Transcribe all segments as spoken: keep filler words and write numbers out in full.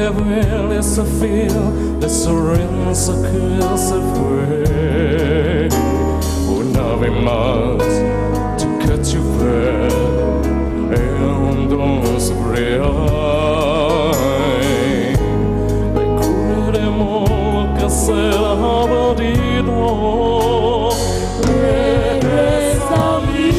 de vuelve se feel de sorrenza que se fue una vez más to catch you back and don't spray recorreremos lo que se ha perdido. Regresa a mí,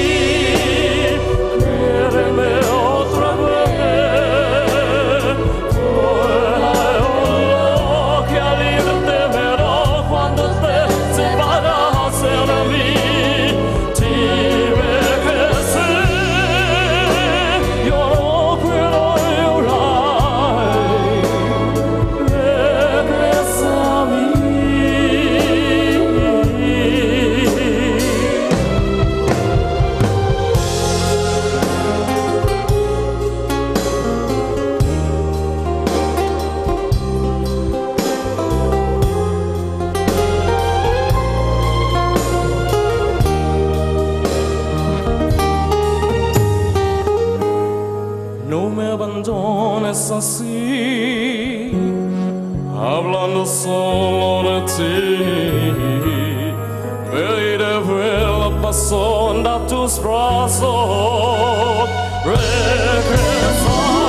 quéreme otra vez. Fuera yo que aliente me da cuando te separas de mí. Dime que sí, yo no puedo llorar. Regresa a mí. No me abandones así, hablando solo de ti. Me iré vuela pasando a tus brazos. Regresa.